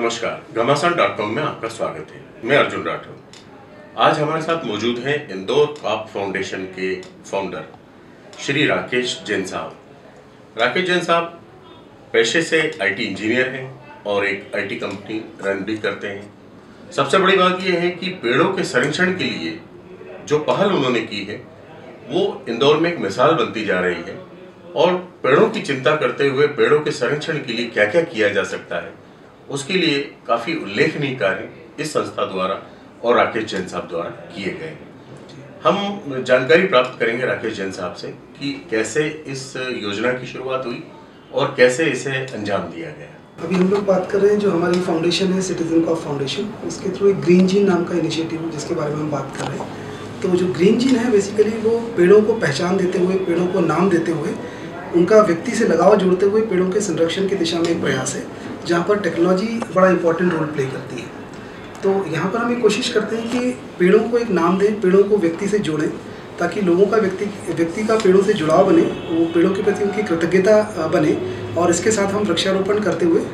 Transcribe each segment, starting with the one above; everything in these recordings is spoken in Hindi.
नमस्कार, घमासान.com में आपका स्वागत है। मैं अर्जुन राठौर। आज हमारे साथ मौजूद हैं इंदौर पाप फाउंडेशन के फाउंडर श्री राकेश जैन साहब। राकेश जैन साहब पेशे से आईटी इंजीनियर हैं और एक आईटी कंपनी रन भी करते हैं। सबसे बड़ी बात यह है कि पेड़ों के संरक्षण के लिए जो पहल उन्होंने की है वो इंदौर में एक मिसाल बनती जा रही है और पेड़ों की चिंता करते हुए पेड़ों के संरक्षण के लिए क्या क्या किया जा सकता है उसके लिए काफ़ी उल्लेखनीय कार्य इस संस्था द्वारा और राकेश जैन साहब द्वारा किए गए हैं। हम जानकारी प्राप्त करेंगे राकेश जैन साहब से कि कैसे इस योजना की शुरुआत हुई और कैसे इसे अंजाम दिया गया। अभी हम लोग बात कर रहे हैं जो हमारी फाउंडेशन है सिटीजन कॉप फाउंडेशन, उसके थ्रू एक ग्रीन जीन नाम का इनिशिएटिव है जिसके बारे में हम बात कर रहे हैं। तो जो ग्रीन जीन है बेसिकली वो पेड़ों को पहचान देते हुए, पेड़ों को नाम देते हुए, उनका व्यक्ति से लगाव जोड़ते हुए पेड़ों के संरक्षण की दिशा में एक प्रयास है जहाँ पर टेक्नोलॉजी बड़ा इंपॉर्टेंट रोल प्ले करती है। तो यहाँ पर हम ये कोशिश करते हैं कि पेड़ों को एक नाम दें, पेड़ों को व्यक्ति से जोड़ें ताकि लोगों का व्यक्ति का पेड़ों से जुड़ाव बने, वो पेड़ों के प्रति उनकी कृतज्ञता बने और इसके साथ हम वृक्षारोपण करते हुए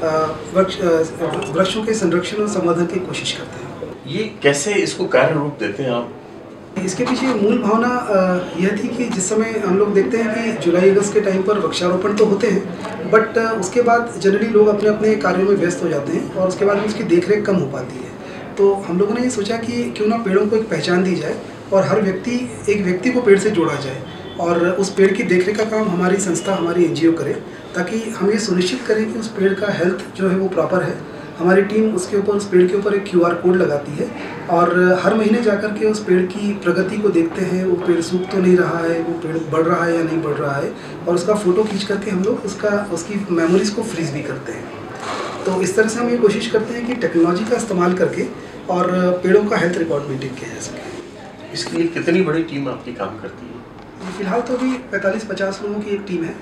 वृक्षों के संरक्षण और संवर्धन की कोशिश करते हैं। ये कैसे इसको कार्य रूप देते हैं आप? इसके पीछे मूल भावना यह थी कि जिस समय हम लोग देखते हैं कि जुलाई अगस्त के टाइम पर वृक्षारोपण तो होते हैं बट उसके बाद जनरली लोग अपने अपने कार्यों में व्यस्त हो जाते हैं और उसके बाद उसकी देखरेख कम हो पाती है। तो हम लोगों ने ये सोचा कि क्यों ना पेड़ों को एक पहचान दी जाए और हर एक व्यक्ति को पेड़ से जोड़ा जाए और उस पेड़ की देखरेख का काम हमारी संस्था, हमारी एनजीओ करे ताकि हम ये सुनिश्चित करें कि उस पेड़ का हेल्थ जो है वो प्रॉपर है। हमारी टीम उसके ऊपर, उस पेड़ के ऊपर एक QR कोड लगाती है और हर महीने जाकर के उस पेड़ की प्रगति को देखते हैं, वो पेड़ सूख तो नहीं रहा है, वो पेड़ बढ़ रहा है या नहीं बढ़ रहा है और उसका फ़ोटो खींच करके हम लोग उसकी मेमोरीज़ को फ्रीज भी करते हैं। तो इस तरह से हम ये कोशिश करते हैं कि टेक्नोलॉजी का इस्तेमाल करके और पेड़ों का हेल्थ रिकॉर्ड मेंटेन किया जा सके। इसके लिए कितनी बड़ी टीम आपकी काम करती है? फिलहाल तो अभी 45-50 लोगों की एक टीम है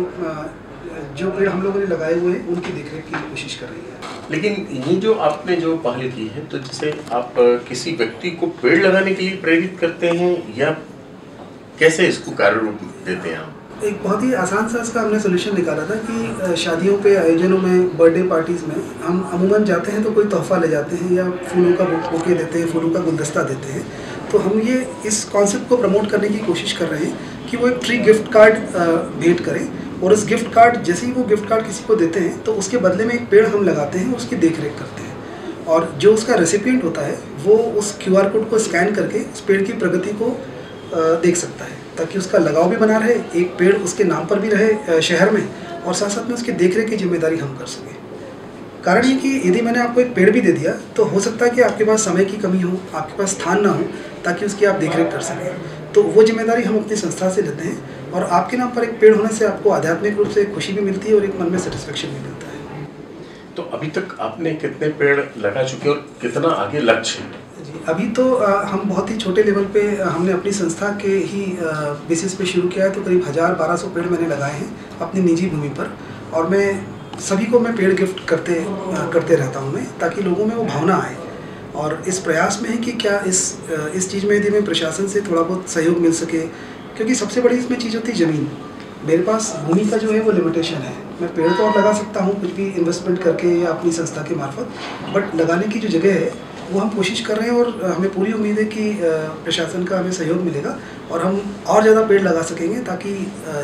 जो पेड़ हम लोगों ने लगाए हुए हैं उनकी देखरेख की कोशिश कर रही है। लेकिन ये जो आपने जो पहल की है तो जैसे आप किसी व्यक्ति को पेड़ लगाने के लिए प्रेरित करते हैं या कैसे इसको कार्य रूप देते हैं आप? एक बहुत ही आसान सा इसका हमने सोल्यूशन निकाला था कि शादियों पे, आयोजनों में, बर्थडे पार्टीज़ में हम अमूमन जाते हैं तो कोई तोहफा ले जाते हैं या फूलों का बुके देते हैं, फूलों का गुलदस्ता देते हैं। तो हम ये इस कॉन्सेप्ट को प्रमोट करने की कोशिश कर रहे हैं कि वो एक ट्री गिफ्ट कार्ड भेंट करें और उस गिफ्ट कार्ड, जैसे ही वो गिफ्ट कार्ड किसी को देते हैं तो उसके बदले में एक पेड़ हम लगाते हैं, उसकी देखरेख करते हैं और जो उसका रेसिपिएंट होता है वो उस QR कोड को स्कैन करके उस पेड़ की प्रगति को देख सकता है ताकि उसका लगाव भी बना रहे, एक पेड़ उसके नाम पर भी रहे शहर में और साथ साथ में उसकी देखरेख की जिम्मेदारी हम कर सकें। कारण ये कि यदि मैंने आपको एक पेड़ भी दे दिया तो हो सकता है कि आपके पास समय की कमी हो, आपके पास स्थान ना हो ताकि उसकी आप देखरेख कर सकें। तो वो जिम्मेदारी हम अपनी संस्था से लेते हैं और आपके नाम पर एक पेड़ होने से आपको आध्यात्मिक रूप से खुशी भी मिलती है और एक मन में सेटिस्फेक्शन भी मिलता है। तो अभी तक आपने कितने पेड़ लगा चुके और कितना आगे लक्ष्य है? जी, अभी तो हम बहुत ही छोटे लेवल पे हमने अपनी संस्था के ही बेसिस पे शुरू किया है। तो करीब 1000-1200 पेड़ मैंने लगाए हैं अपनी निजी भूमि पर और मैं सभी को पेड़ गिफ्ट करते रहता हूँ मैं, ताकि लोगों में वो भावना आए। और इस प्रयास में है कि क्या इस चीज़ में यदि मैं प्रशासन से थोड़ा बहुत सहयोग मिल सके, क्योंकि सबसे बड़ी इसमें चीज़ होती है ज़मीन। मेरे पास भूमि का जो है वो लिमिटेशन है, मैं पेड़ तो और लगा सकता हूँ कुछ भी इन्वेस्टमेंट करके या अपनी संस्था के मार्फत, बट लगाने की जो जगह है वो हम कोशिश कर रहे हैं और हमें पूरी उम्मीद है कि प्रशासन का हमें सहयोग मिलेगा और हम और ज़्यादा पेड़ लगा सकेंगे ताकि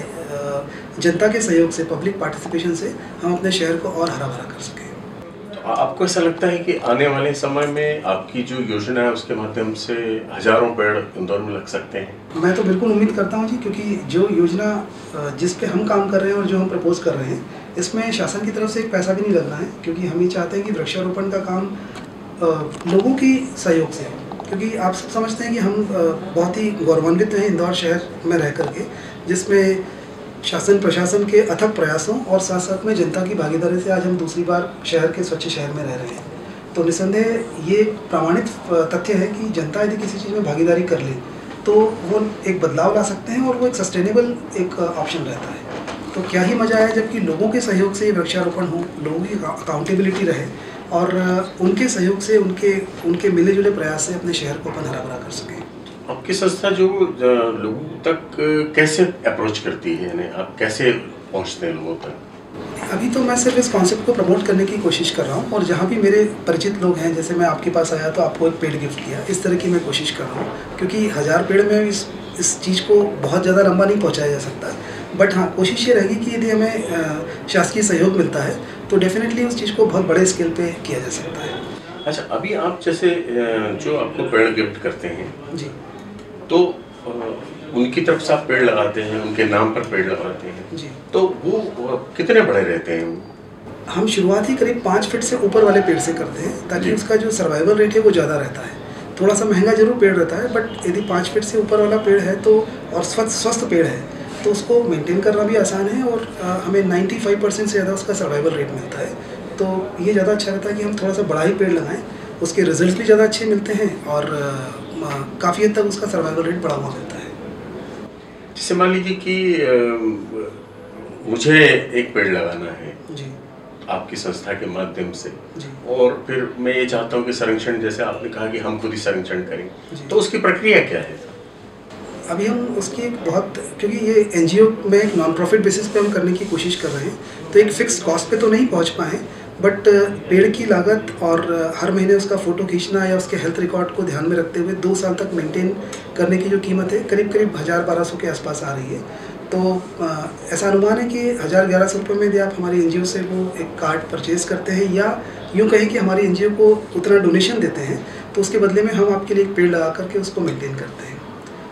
जनता के सहयोग से, पब्लिक पार्टिसिपेशन से हम अपने शहर को और हरा भरा कर सकें। तो आपको ऐसा लगता है कि आने वाले समय में आपकी जो योजना है उसके माध्यम से हजारों पेड़ इंदौर में लग सकते हैं? मैं तो बिल्कुल उम्मीद करता हूँ जी, क्योंकि जो योजना जिस पे हम काम कर रहे हैं और जो हम प्रपोज कर रहे हैं इसमें शासन की तरफ से एक पैसा भी नहीं लगना है, क्योंकि हम ये चाहते हैं कि वृक्षारोपण का काम लोगों की सहयोग से, क्योंकि आप सब समझते हैं कि हम बहुत ही गौरवान्वित हैं इंदौर शहर में रह करके, जिसमें शासन प्रशासन के अथक प्रयासों और साथ साथ में जनता की भागीदारी से आज हम दूसरी बार शहर के स्वच्छ शहर में रह रहे हैं। तो निस्संदेह ये प्रमाणित तथ्य है कि जनता यदि किसी चीज़ में भागीदारी कर ले तो वो एक बदलाव ला सकते हैं और वो एक सस्टेनेबल एक ऑप्शन रहता है। तो क्या ही मज़ा है जबकि लोगों के सहयोग से ये वृक्षारोपण हो, लोगों की अकाउंटेबिलिटी रहे और उनके सहयोग से, उनके मिले जुले प्रयास से अपने शहर को अपन हरा भरा कर सकें। आपकी संस्था जो लोगों तक कैसे अप्रोच करती है, यानी आप कैसे पहुंचते हैं लोगों तक? अभी तो मैं सिर्फ इस कॉन्सेप्ट को प्रमोट करने की कोशिश कर रहा हूँ, और जहाँ भी मेरे परिचित लोग हैं, जैसे मैं आपके पास आया तो आपको एक पेड़ गिफ्ट किया, इस तरह की मैं कोशिश कर रहा हूँ, क्योंकि 1000 पेड़ में इस चीज़ को बहुत ज़्यादा लंबा नहीं पहुँचाया जा सकता। बट हाँ, कोशिश ये रहेगी कि यदि हमें शासकीय सहयोग मिलता है तो डेफिनेटली उस चीज़ को बहुत बड़े स्केल पे किया जा सकता है। अच्छा, अभी आप जैसे जो आपको पेड़ गिफ्ट करते हैं जी, तो उनकी तरफ से आप पेड़ लगाते हैं, उनके नाम पर पेड़ लगाते हैं जी। तो वो कितने बड़े रहते हैं? हम शुरुआत ही करीब 5 फीट से ऊपर वाले पेड़ से करते हैं, ताकि उसका जो सर्वाइवल रेट है वो ज़्यादा रहता है। थोड़ा सा महंगा जरूर पेड़ रहता है, बट यदि 5 फीट से ऊपर वाला पेड़ है तो, और स्वस्थ पेड़ है, तो उसको मेंटेन करना भी आसान है, और हमें 95% से ज़्यादा उसका सर्वाइवल रेट मिलता है। तो ये ज़्यादा अच्छा रहता है कि हम थोड़ा सा बड़ा ही पेड़ लगाएं, उसके रिजल्ट भी ज़्यादा अच्छे मिलते हैं, और काफ़ी हद तक उसका सर्वाइवल रेट बढ़ा हुआ मिलता है। जैसे मान लीजिए कि मुझे एक पेड़ लगाना है जी, आपकी संस्था के माध्यम से, जी, और फिर मैं ये चाहता हूँ कि संरक्षण, जैसे आपने कहा कि हम खुद ही संरक्षण करें, तो उसकी प्रक्रिया क्या है? अभी हम उसकी क्योंकि ये एनजीओ में एक नॉन प्रॉफिट बेसिस पे हम करने की कोशिश कर रहे हैं, तो एक फिक्स कॉस्ट पे तो नहीं पहुंच पाए, बट पेड़ की लागत और हर महीने उसका फ़ोटो खींचना या उसके हेल्थ रिकॉर्ड को ध्यान में रखते हुए 2 साल तक मेंटेन करने की जो कीमत है करीब 1000-1200 के आसपास आ रही है। तो ऐसा अनुमान है कि 1000-1100 रुपये में यदि आप हमारी एनजीओ से वो एक कार्ड परचेज़ करते हैं, या यूँ कहें कि हमारी एनजीओ को उतना डोनेशन देते हैं, तो उसके बदले में हम आपके लिए एक पेड़ लगा करके उसको मेंटेन करते हैं।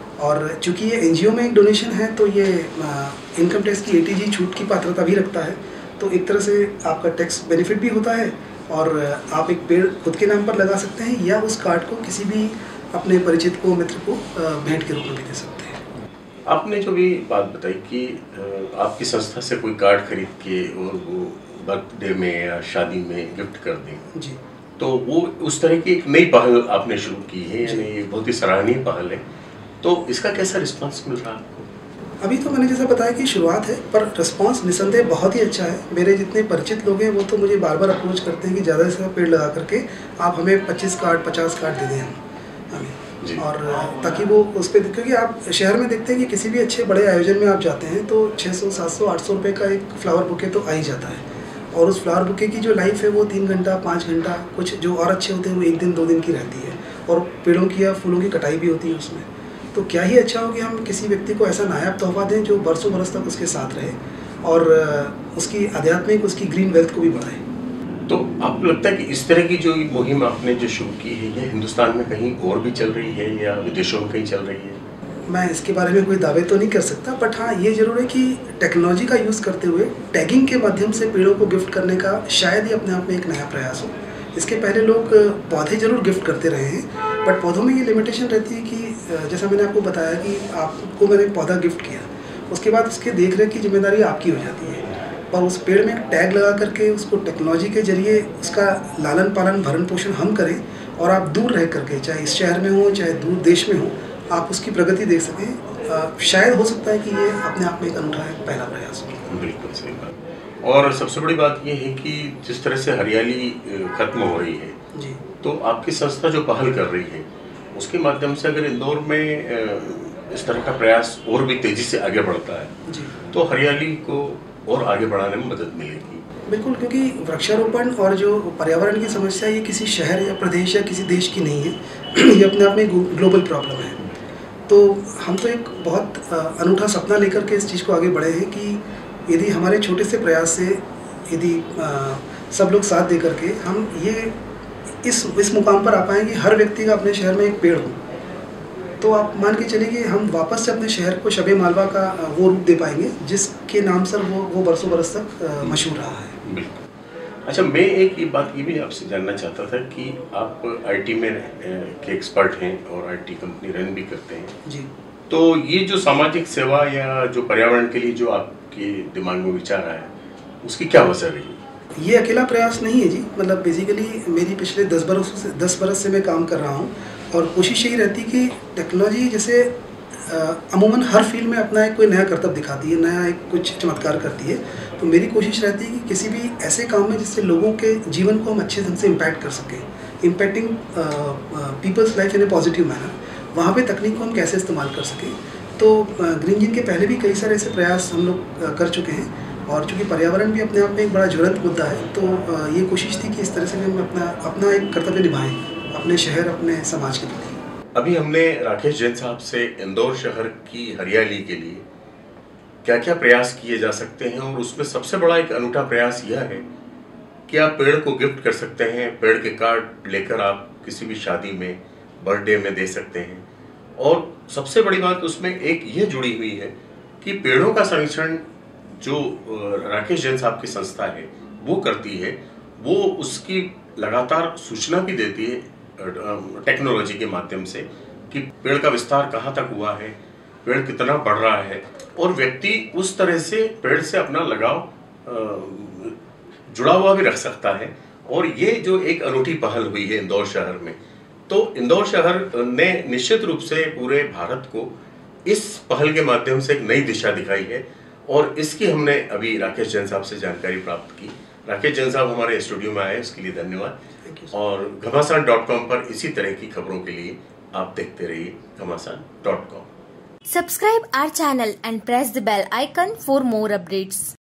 और चूंकि ये एनजीओ में एक डोनेशन है, तो ये इनकम टैक्स की एटीजी छूट की पात्रता भी रखता है, तो एक तरह से आपका टैक्स बेनिफिट भी होता है, और आप एक पेड़ खुद के नाम पर लगा सकते हैं, या उस कार्ड को किसी भी अपने परिचित को, मित्र को भेंट के रूप में भी दे सकते हैं। आपने जो भी बात बताई कि आपकी संस्था से कोई कार्ड खरीद के और वो बर्थडे में या शादी में गिफ्ट कर दें, जी, तो वो उस तरह की एक नई पहल आपने शुरू की है, यानी ये बहुत ही सराहनीय पहल है। तो इसका कैसा रिस्पांस मिल रहा है आपको? अभी तो मैंने जैसा बताया कि शुरुआत है, पर रिस्पांस निसंदेह बहुत ही अच्छा है। मेरे जितने परिचित लोग हैं वो तो मुझे बार बार अप्रोच करते हैं कि ज़्यादा से ज़्यादा पेड़ लगा करके आप हमें 25 कार्ड 50 कार्ड दे दें हमें, और ताकि वो उस पर, क्योंकि आप शहर में देखते हैं कि किसी भी अच्छे बड़े आयोजन में आप जाते हैं तो 600, 700, 800 रुपये का एक फ्लावर बुके तो आ ही जाता है, और उस फ्लावर बुके की जो लाइफ है वो 3 घंटा 5 घंटा, कुछ जो और अच्छे होते हैं वो 1 दिन 2 दिन की रहती है, और पेड़ों की या फूलों की कटाई भी होती है उसमें। तो क्या ही अच्छा हो कि हम किसी व्यक्ति को ऐसा नायाब तोहफा दें जो बरसों बरस तक उसके साथ रहे, और उसकी आध्यात्मिक, उसकी ग्रीन वेल्थ को भी बढ़ाए। तो आपको लगता है कि इस तरह की जो मुहिम आपने जो शुरू की है, ये हिंदुस्तान में कहीं और भी चल रही है या विदेशों में कहीं चल रही है? मैं इसके बारे में कोई दावे तो नहीं कर सकता, बट हाँ ये ज़रूर है कि टेक्नोलॉजी का यूज़ करते हुए टैगिंग के माध्यम से पेड़ों को गिफ्ट करने का शायद ही अपने आप में एक नया प्रयास हो। इसके पहले लोग पौधे जरूर गिफ्ट करते रहे हैं, बट पौधों में ये लिमिटेशन रहती है कि जैसा मैंने आपको बताया कि आपको मैंने पौधा गिफ्ट किया, उसके बाद उसके देख रेख की जिम्मेदारी आपकी हो जाती है, पर उस पेड़ में एक टैग लगा करके उसको टेक्नोलॉजी के जरिए उसका लालन पालन भरण पोषण हम करें, और आप दूर रह करके, चाहे इस शहर में हो चाहे दूर देश में हो, आप उसकी प्रगति देख सकें। शायद हो सकता है कि ये अपने आप में एक अनूठा पहला प्रयास हो। बिल्कुल सही बात। और सबसे बड़ी बात ये है कि जिस तरह से हरियाली खत्म हो रही है जी, तो आपकी संस्था जो पहल कर रही है उसके माध्यम से अगर इंदौर में इस तरह का प्रयास और भी तेजी से आगे बढ़ता है जी, तो हरियाली को और आगे बढ़ाने में मदद मिलेगी। बिल्कुल, क्योंकि वृक्षारोपण और जो पर्यावरण की समस्या ये किसी शहर या प्रदेश या किसी देश की नहीं है ये अपने आप में ग्लोबल प्रॉब्लम है। तो हम तो एक बहुत अनूठा सपना लेकर के इस चीज़ को आगे बढ़े हैं कि यदि हमारे छोटे से प्रयास से यदि सब लोग साथ दे करके हम ये इस मुकाम पर आ पाएँ कि हर व्यक्ति का अपने शहर में एक पेड़ हो, तो आप मान के चलिए कि हम वापस से अपने शहर को शबे मालवा का वो रूप दे पाएंगे जिसके नाम से वो बरसों बरस तक मशहूर रहा है। बिल्कुल। अच्छा, मैं एक बात ये भी आपसे जानना चाहता था कि आप आईटी में के एक्सपर्ट हैं और आईटी कंपनी रन भी करते हैं जी, तो ये जो सामाजिक सेवा या जो पर्यावरण के लिए जो आपके दिमाग में विचार आया उसकी क्या वजह रही? ये अकेला प्रयास नहीं है जी, मतलब बेसिकली मेरी पिछले 10 बरस से मैं काम कर रहा हूँ, और कोशिश यही रहती है कि टेक्नोलॉजी जैसे अमूमन हर फील्ड में अपना एक कोई नया करतब दिखाती है, नया एक कुछ चमत्कार करती है, तो मेरी कोशिश रहती है कि किसी भी ऐसे काम में जिससे लोगों के जीवन को हम अच्छे ढंग से इम्पैक्ट कर सकें, impacting peoples life in a positive manner, वहाँ पे तकनीक को हम कैसे इस्तेमाल कर सकें। तो ग्रीन जिन के पहले भी कई सारे ऐसे प्रयास हम लोग कर चुके हैं, और चूँकि पर्यावरण भी अपने आप में एक बड़ा ज्वलंत मुद्दा है, तो ये कोशिश थी कि इस तरह से भी हम अपना एक कर्तव्य निभाएं अपने शहर, अपने समाज के प्रति। अभी हमने राकेश जैन साहब से इंदौर शहर की हरियाली के लिए क्या क्या प्रयास किए जा सकते हैं, और उसमें सबसे बड़ा एक अनूठा प्रयास यह है कि आप पेड़ को गिफ्ट कर सकते हैं। पेड़ के कार्ड लेकर आप किसी भी शादी में, बर्थडे में दे सकते हैं। और सबसे बड़ी बात उसमें एक ये जुड़ी हुई है कि पेड़ों का संरक्षण जो राकेश जैन साहब की संस्था है वो करती है, वो उसकी लगातार सूचना भी देती है टेक्नोलॉजी के माध्यम से कि पेड़ का विस्तार कहाँ तक हुआ है, पेड़ कितना बढ़ रहा है, और व्यक्ति उस तरह से पेड़ से अपना लगाव जुड़ा हुआ भी रख सकता है। और ये जो एक अनूठी पहल हुई है इंदौर शहर में, तो इंदौर शहर ने निश्चित रूप से पूरे भारत को इस पहल के माध्यम से एक नई दिशा दिखाई है, और इसकी हमने अभी राकेश जैन साहब से जानकारी प्राप्त की। राकेश जैन साहब हमारे स्टूडियो में आए, उसके लिए धन्यवाद। और घमासान.com पर इसी तरह की खबरों के लिए आप देखते रहिए घमासान.com। Subscribe our channel and press the bell icon for more updates.